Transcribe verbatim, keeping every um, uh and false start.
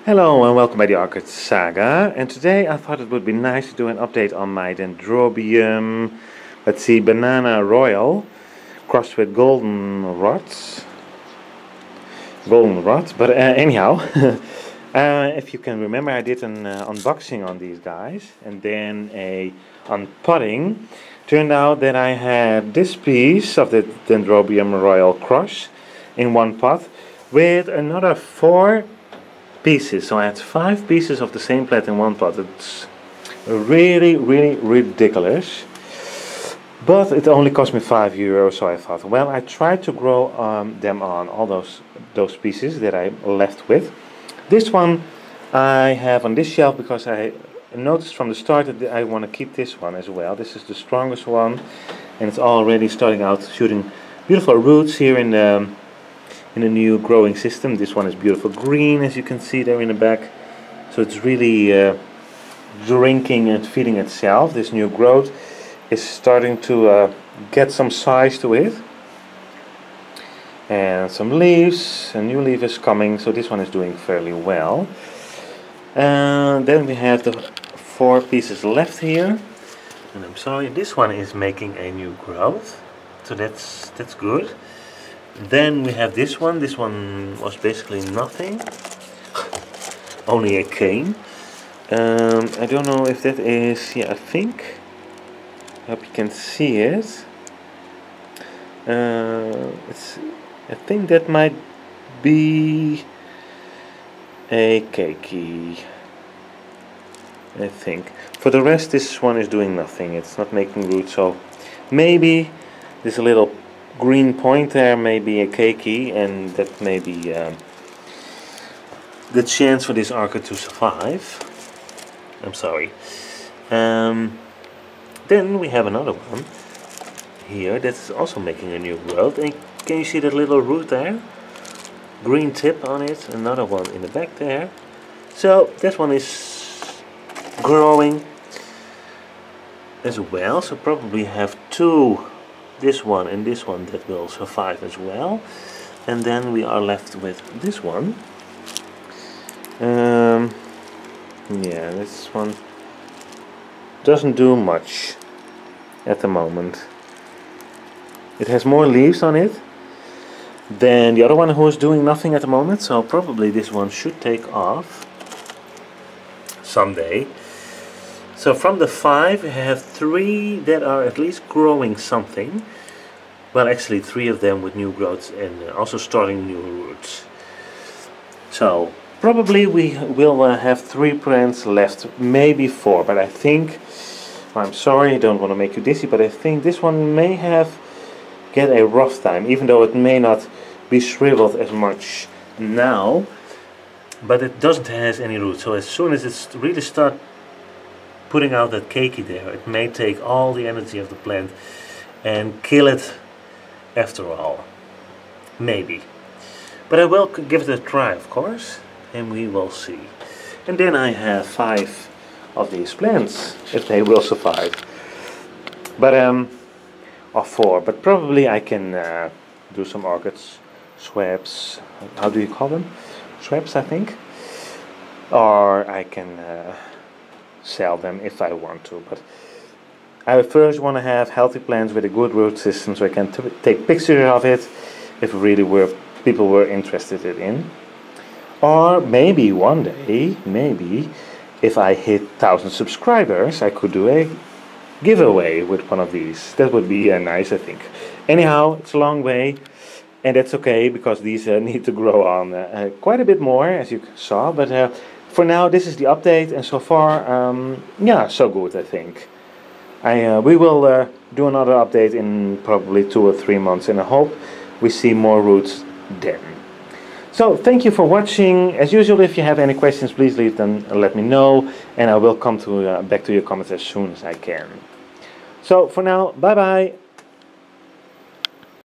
Hello and welcome by the Orchid Saga, and today I thought it would be nice to do an update on my Dendrobium, let's see, Banana Royal crossed with Golden Rods. Golden Rod, but uh, anyhow, uh, if you can remember, I did an uh, unboxing on these guys and then a unpotting. Turned out that I had this piece of the Dendrobium Royal cross in one pot with another four pieces, so I had five pieces of the same plant in one pot. It's really, really ridiculous, but it only cost me five euros. So I thought, well, I tried to grow um, them on all those those pieces that I left with. This one I have on this shelf because I noticed from the start that I want to keep this one as well. This is the strongest one, and it's already starting out shooting beautiful roots here in the in a new growing system. This one is beautiful green, as you can see there in the back, so it's really uh, drinking and feeding itself. This new growth is starting to uh, get some size to it, and some leaves, a new leaf is coming, so this one is doing fairly well. And then we have the four pieces left here, and I'm sorry, this one is making a new growth, so that's that's good. Then we have this one. This one was basically nothing, only a cane. Um, I don't know if that is, yeah, I think, I hope you can see it. Uh, it's, I think that might be a keiki, I think. For the rest, this one is doing nothing. It's not making roots, so maybe there's a little green point there, maybe a keiki, and that may be um, the chance for this orchid to survive. I'm sorry. Um, then we have another one here that's also making a new growth, and can you see that little root there? Green tip on it, another one in the back there. So that one is growing as well, so probably have two, this one and this one, that will survive as well. And then we are left with this one. Um, yeah, this one doesn't do much at the moment. It has more leaves on it than the other one, who is doing nothing at the moment, so probably this one should take off someday. So from the five, we have three that are at least growing something. Well, actually three of them with new growths and also starting new roots. So probably we will uh, have three plants left, maybe four, but I think, I'm sorry, I don't want to make you dizzy, but I think this one may have get a rough time, even though it may not be shriveled as much now, but it doesn't have any roots. So as soon as it's really start putting out that keiki there, it may take all the energy of the plant and kill it after all. Maybe. But I will give it a try, of course, and we will see. And then I have five of these plants, if they will survive. But, um, or four, but probably I can uh, do some orchids, swabs, how do you call them? Swabs, I think. Or I can uh, sell them if I want to, but I first want to have healthy plants with a good root system, so I can t take pictures of it if really were people were interested in. Or maybe one day, maybe if I hit thousand subscribers, I could do a giveaway with one of these. That would be uh, nice, I think. Anyhow, it's a long way, and that's okay, because these uh, need to grow on uh, uh, quite a bit more, as you saw, but uh, for now, this is the update, and so far, um, yeah, so good, I think. I, uh, we will uh, do another update in probably two or three months, and I hope we see more roots then. So, thank you for watching. As usual, if you have any questions, please leave them and let me know, and I will come to uh, back to your comments as soon as I can. So, for now, bye-bye.